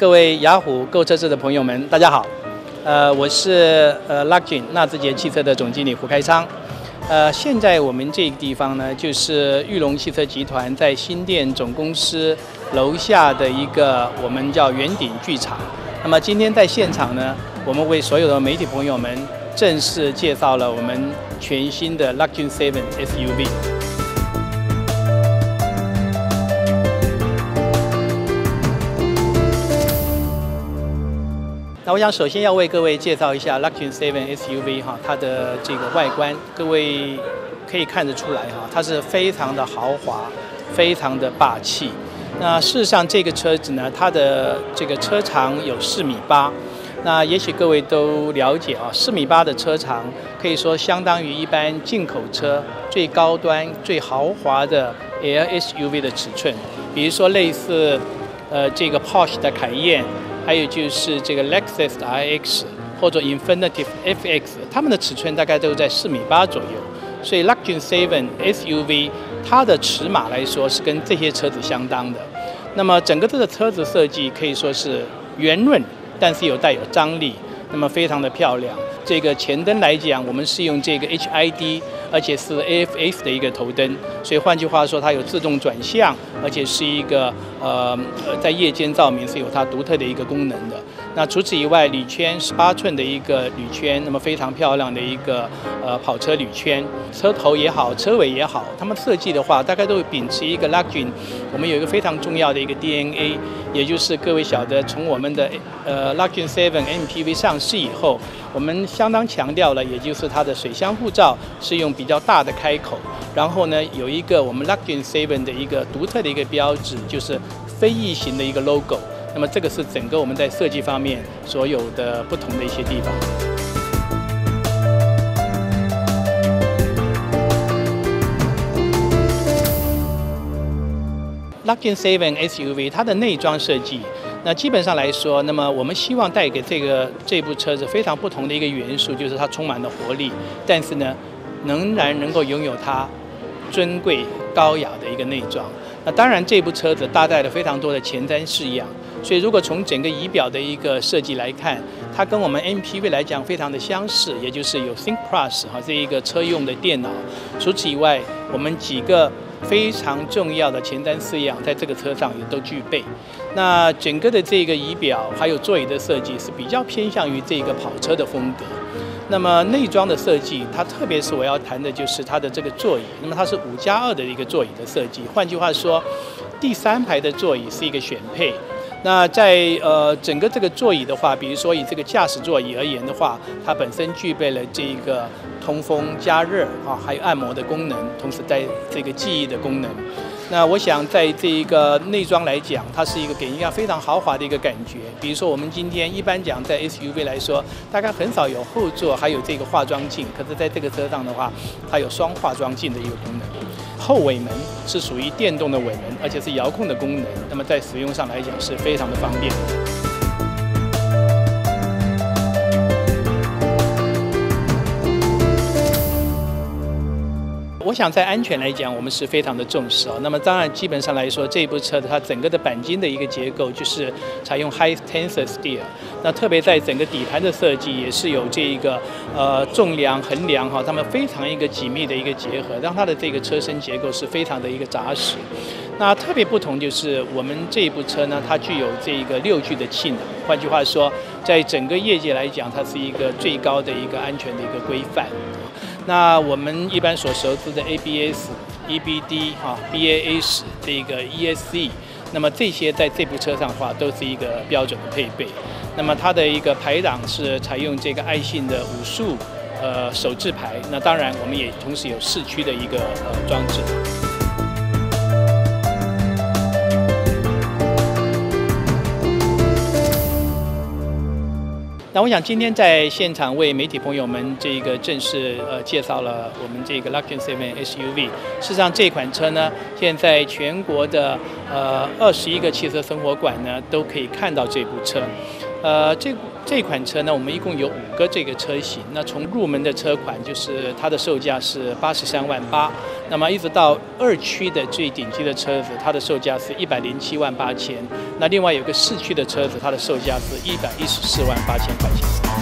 各位雅虎购车志的朋友们，大家好。我是Luckin 纳智捷汽车的总经理胡开昌。现在我们这个地方呢，就是裕隆汽车集团在新店总公司楼下的一个我们叫圆顶剧场。那么今天在现场呢，我们为所有的媒体朋友们正式介绍了我们全新的 Luckin 7 SUV。那我想首先要为各位介绍一下 Luckin 7 SUV 哈，它的这个外观，各位可以看得出来哈，它是非常的豪华，非常的霸气。那事实上这个车子呢，它的这个车长有4.8米。那也许各位都了解啊，4.8米的车长可以说相当于一般进口车最高端、最豪华的 LSUV 的尺寸，比如说类似这个 Porsche 的凯宴。还有就是这个 Lexus 的 RX 或者 Infiniti FX， 它们的尺寸大概都在4.8米左右，所以 Luckin 7 SUV 它的尺码来说是跟这些车子相当的。那么整个这个车子设计可以说是圆润，但是带有张力，那么非常的漂亮。这个前灯来讲，我们是用这个 HID， 而且是 AFS 的一个头灯，所以换句话说，它有自动转向，而且是一个在夜间照明是有它独特的一个功能的。那除此以外，铝圈18寸的一个铝圈，那么非常漂亮的一个跑车铝圈，车头也好，车尾也好，它们设计的话，大概都会秉持一个 Luckin， 我们有一个非常重要的一个 DNA， 也就是各位晓得，从我们的Luckin 7 MPV 上市以后，我们相当强调了，也就是它的水箱护罩是用比较大的开口，然后呢有一个我们 Luckin 7的一个独特的一个标志，就是飞翼型的一个 logo。那么这个是整个我们在设计方面所有的不同的一些地方。Luckin 7 SUV 它的内装设计，那基本上来说，那么我们希望带给这部车子非常不同的一个元素，就是它充满了活力，但是呢，仍然能够拥有它尊贵高雅的一个内装。那当然，这部车子搭载了非常多的前瞻式样，所以如果从整个仪表的一个设计来看，它跟我们 MPV 来讲非常的相似，也就是有 Think Plus 哈这一个车用的电脑。除此以外，我们几个非常重要的前瞻式样在这个车上也都具备。那整个的这个仪表还有座椅的设计是比较偏向于这个跑车的风格。那么内装的设计，它特别是我要谈的就是它的这个座椅。那么它是5+2的一个座椅的设计，换句话说，第3排的座椅是一个选配。那在整个这个座椅的话，比如说以这个驾驶座椅而言的话，它本身具备了这个通风加热啊，还有按摩的功能，同时在这个记忆的功能。那我想在这一个内装来讲，它是一个给人家非常豪华的一个感觉。比如说我们今天一般讲在 SUV 来说，大概很少有后座还有这个化妆镜，可是在这个车上的话，它有双化妆镜的一个功能。后尾门是属于电动的尾门，而且是遥控的功能，那么在使用上来讲是非常的方便。我想在安全来讲，我们是非常的重视啊。那么当然，基本上来说，这部车它整个的钣金的一个结构就是采用 high tensile steel。那特别在整个底盘的设计，也是有这一个重量衡量哈，它们非常一个紧密的一个结合，让它的这个车身结构是非常的一个扎实。那特别不同就是我们这一部车呢，它具有这一个6G 的气囊。换句话说，在整个业界来讲，它是一个最高的一个安全的一个规范。那我们一般所熟知的 ABS、EBD 哈、BAS 这个 ESC， 那么这些在这部车上的话都是一个标准的配备。那么它的一个排档是采用这个爱信的5速手自排。那当然我们也同时有4驱的一个装置。那我想今天在现场为媒体朋友们这个正式介绍了我们这个 Luckin 7 SUV。事实上，这款车呢，现在全国的21个汽车生活馆呢都可以看到这部车。 这款车呢，我们一共有5个这个车型。那从入门的车款，就是它的售价是83.8万，那么一直到2驱的最顶级的车子，它的售价是107.8万。那另外有个4驱的车子，它的售价是114.8万块钱。